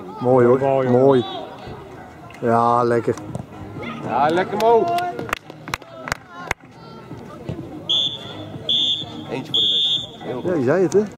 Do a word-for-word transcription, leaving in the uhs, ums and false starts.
Mooi hoor, bal, mooi. Ja, lekker. Ja, lekker Mo. Eentje voor de rest. Heel goed. Ja, je zei het hè.